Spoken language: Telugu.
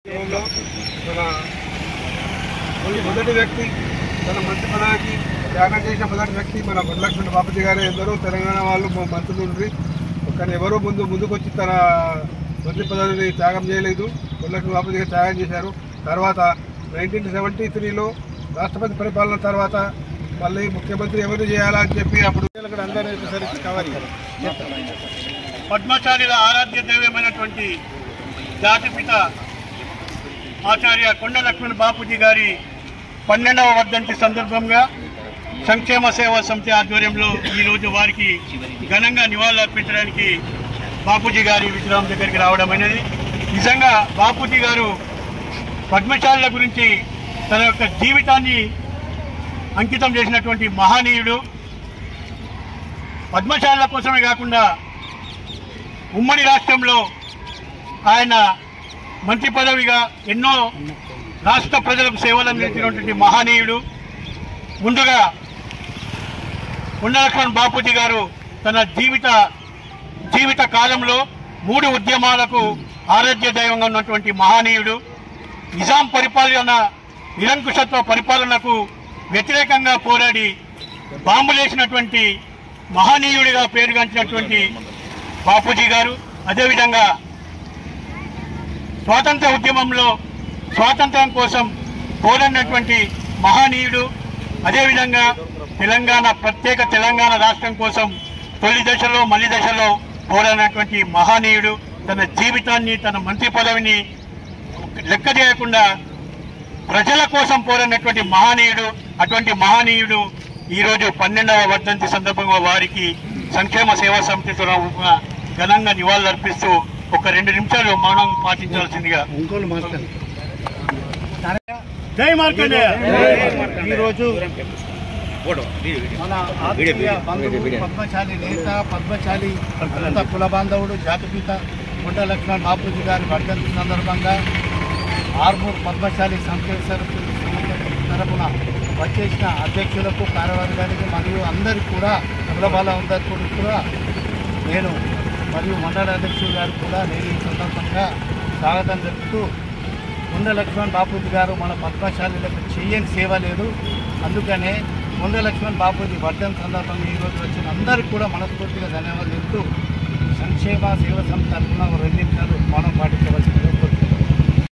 మొదటి వ్యక్తి తన మంత్రి పదవికి త్యాగం చేసిన మొదటి వ్యక్తి మన వరలక్ష్మణ బాపూజీ గారు. ఎందరో తెలంగాణ వాళ్ళు మంత్రులు ఉండ్రి, కానీ ఎవరో ముందుకొచ్చి తన మంత్రి పదవిని త్యాగం చేయలేదు. వరలక్ష్మణ బాపూజీ గారు త్యాగం చేశారు. తర్వాత 1973లో రాష్ట్రపతి పరిపాలన తర్వాత మళ్ళీ ముఖ్యమంత్రి ఎవరు చేయాలా అని చెప్పి అప్పుడు అందరూ కవర్ పద్మశాలిల ఆరాధ్య దైవమైనటువంటి జాతిపిత ఆచార్య కొండ లక్ష్మణ బాపూజీ గారి 12వ వర్ధంతి సందర్భంగా సంక్షేమ సేవా సమితి ఆధ్వర్యంలో ఈరోజు వారికి ఘనంగా నివాళులు అర్పించడానికి బాపూజీ గారి విగ్రహం దగ్గరికి రావడం అనేది. నిజంగా బాపూజీ గారు పద్మశాలుల గురించి తన యొక్క జీవితాన్ని అంకితం చేసినటువంటి మహనీయుడు. పద్మశాలుల కోసమే కాకుండా ఉమ్మడి రాష్ట్రంలో ఆయన మంత్రి పదవిగా ఎన్నో రాష్ట్ర ప్రజలకు సేవలు అందించినటువంటి మహనీయుడు. ముందుగా కొండ లక్ష్మణ బాపూజీ గారు తన జీవిత కాలంలో 3 ఉద్యమాలకు ఆరాధ్య దైవంగా ఉన్నటువంటి మహనీయుడు. నిజాం పరిపాలన నిరంకుశత్వ పరిపాలనకు వ్యతిరేకంగా పోరాడి బాంబులేసినటువంటి మహనీయుడిగా పేరుగాంచినటువంటి బాపూజీ గారు. అదేవిధంగా స్వాతంత్ర ఉద్యమంలో స్వాతంత్రం కోసం పోరాడినటువంటి మహనీయుడు. అదేవిధంగా ప్రత్యేక తెలంగాణ రాష్ట్రం కోసం తొలి దశలో మలి దశలో పోరాడినటువంటి మహనీయుడు. తన జీవితాన్ని తన మంత్రి పదవిని లెక్క చేయకుండా ప్రజల కోసం పోరాడినటువంటి మహనీయుడు. అటువంటి మహనీయుడు ఈరోజు 12వ వర్ధంతి సందర్భంగా వారికి సంక్షేమ సేవా సమితి తరఫున ఘనంగా నివాళులు అర్పిస్తూ ఒక 2 నిమిషాలు మౌనం పాటించాల్సిందిగా. జై మార్కండేయ. ఈరోజు మన ఆత్మీయ బంధువు పద్మశాలి నేత, పద్మశాలి కుల బాంధవుడు, జాతిపిత కొండ లక్ష్మణ బాపూజీ గారి వర్ధంతి సందర్భంగా ఆర్మూర్ పద్మశాలి సంక్షేమ తరఫున వచ్చేసిన అధ్యక్షులకు, కార్యవర్గానికి మరియు అందరికీ కూడా అందరికీ కూడా నేను మరియు మండల అధ్యక్షులు గారు కూడా నేను ఈ సందర్భంగా స్వాగతం చెప్తూ, కొండ లక్ష్మణ బాపూజీ గారు మన పద్మశాలీలకు చేయని సేవ లేదు. అందుకనే కొండ లక్ష్మణ బాపూజీ వర్ధంతి సందర్భంగా ఈరోజు వచ్చిన అందరికీ కూడా మనస్ఫూర్తిగా ధన్యవాదాలు చెప్తూ సంక్షేమ సేవ సమితి తరఫున 2 నిమిషాలు మౌనం పాటించవలసిందిగా